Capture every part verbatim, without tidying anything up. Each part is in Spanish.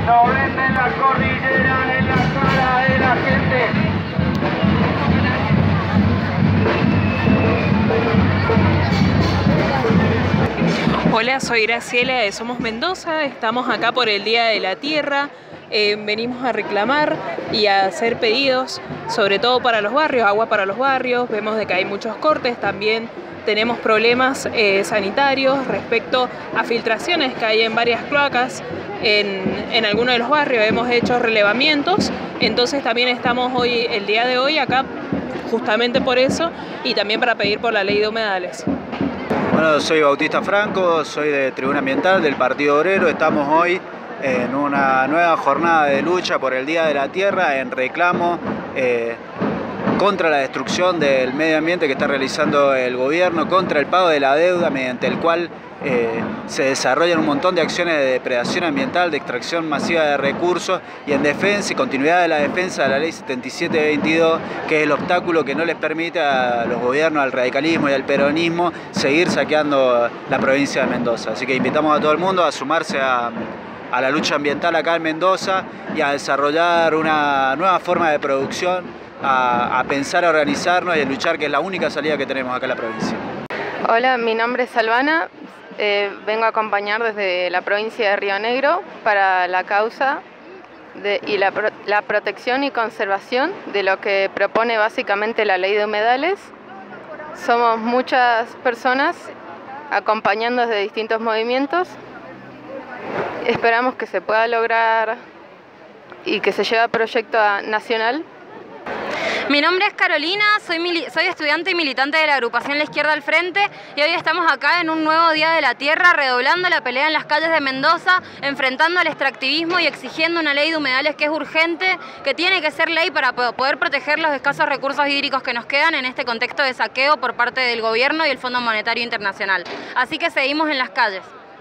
No venden la cordillera en la cara de la gente. Hola, soy Graciela de Somos Mendoza. Estamos acá por el Día de la Tierra. Eh, venimos a reclamar y a hacer pedidos, sobre todo para los barrios, agua para los barrios. Vemos de que hay muchos cortes, también tenemos problemas eh, sanitarios respecto a filtraciones que hay en varias cloacas en, en algunos de los barrios. Hemos hecho relevamientos, entonces también estamos hoy, el día de hoy, acá justamente por eso y también para pedir por la ley de humedales. Bueno, soy Bautista Franco, soy de Tribuna Ambiental del Partido Obrero. Estamos hoy en una nueva jornada de lucha por el Día de la Tierra en reclamo eh, contra la destrucción del medio ambiente que está realizando el gobierno, contra el pago de la deuda mediante el cual eh, se desarrollan un montón de acciones de depredación ambiental, de extracción masiva de recursos y en defensa y continuidad de la defensa de la ley setenta y siete veintidós, que es el obstáculo que no les permite a los gobiernos, al radicalismo y al peronismo seguir saqueando la provincia de Mendoza. Así que invitamos a todo el mundo a sumarse a a la lucha ambiental acá en Mendoza y a desarrollar una nueva forma de producción, a, a pensar, a organizarnos y a luchar, que es la única salida que tenemos acá en la provincia. Hola, mi nombre es Albana, eh, vengo a acompañar desde la provincia de Río Negro para la causa de, y la, pro, la protección y conservación de lo que propone básicamente la ley de humedales. Somos muchas personas acompañando desde distintos movimientos. Esperamos que se pueda lograr y que se lleve a proyecto nacional. Mi nombre es Carolina, soy, soy estudiante y militante de la agrupación La Izquierda al Frente y hoy estamos acá en un nuevo Día de la Tierra, redoblando la pelea en las calles de Mendoza, enfrentando al extractivismo y exigiendo una ley de humedales que es urgente, que tiene que ser ley para poder proteger los escasos recursos hídricos que nos quedan en este contexto de saqueo por parte del gobierno y el Fondo Monetario Internacional. Así que seguimos en las calles.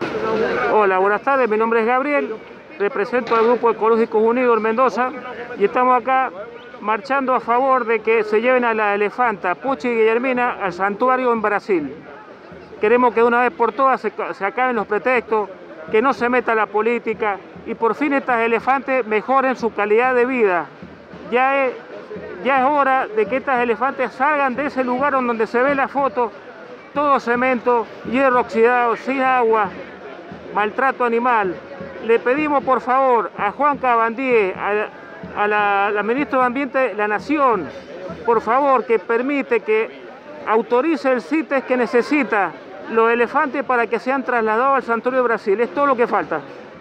Hola, buenas tardes, mi nombre es Gabriel, represento al Grupo Ecológicos Unidos en Mendoza y estamos acá marchando a favor de que se lleven a la elefanta Puchi y Guillermina al santuario en Brasil. Queremos que de una vez por todas se, se acaben los pretextos, que no se meta la política y por fin estas elefantes mejoren su calidad de vida. Ya es, ya es hora de que estas elefantes salgan de ese lugar donde se ve la foto, todo cemento, hierro oxidado, sin agua, maltrato animal. Le pedimos por favor a Juan Cabandíe, a, a la, la ministra de Ambiente de la Nación, por favor que permite que autorice el CITES que necesita los elefantes para que sean trasladados al santuario de Brasil. Es todo lo que falta.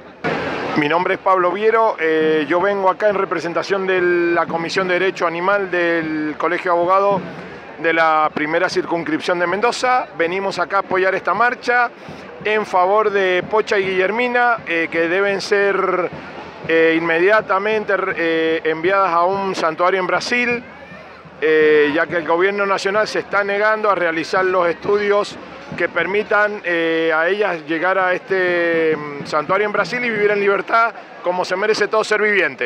Mi nombre es Pablo Viero, eh, yo vengo acá en representación de la Comisión de Derecho Animal del Colegio de Abogados de la primera circunscripción de Mendoza. Venimos acá a apoyar esta marcha en favor de Pocha y Guillermina, eh, que deben ser eh, inmediatamente eh, enviadas a un santuario en Brasil, eh, ya que el gobierno nacional se está negando a realizar los estudios que permitan eh, a ellas llegar a este um, santuario en Brasil y vivir en libertad como se merece todo ser viviente.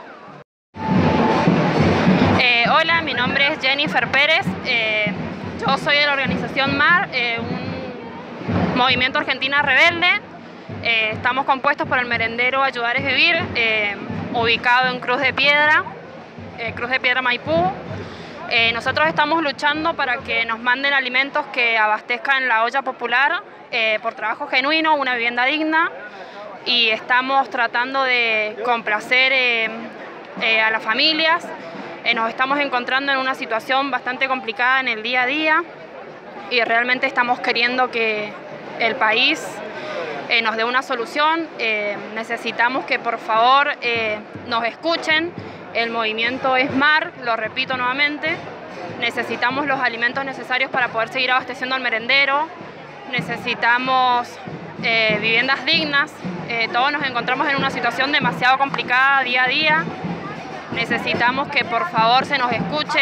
Eh, hola, mi nombre es Jennifer Pérez, eh, yo soy de la organización M A R, eh, un movimiento Argentina rebelde. Eh, estamos compuestos por el merendero Ayudar es Vivir, eh, ubicado en Cruz de Piedra, eh, Cruz de Piedra Maipú. Eh, nosotros estamos luchando para que nos manden alimentos que abastezcan la olla popular eh, por trabajo genuino, una vivienda digna, y estamos tratando de complacer eh, eh, a las familias. Eh, nos estamos encontrando en una situación bastante complicada en el día a día y realmente estamos queriendo que el país eh, nos dé una solución. Eh, necesitamos que por favor eh, nos escuchen. El movimiento es M A R, lo repito nuevamente. Necesitamos los alimentos necesarios para poder seguir abasteciendo al merendero. Necesitamos eh, viviendas dignas. Eh, todos nos encontramos en una situación demasiado complicada día a día. Necesitamos que por favor se nos escuche.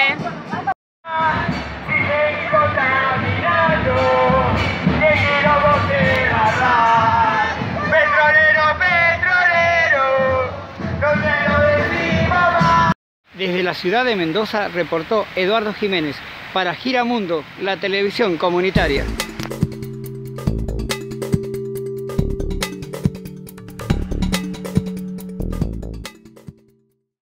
Desde la ciudad de Mendoza reportó Eduardo Jiménez para Giramundo, la televisión comunitaria.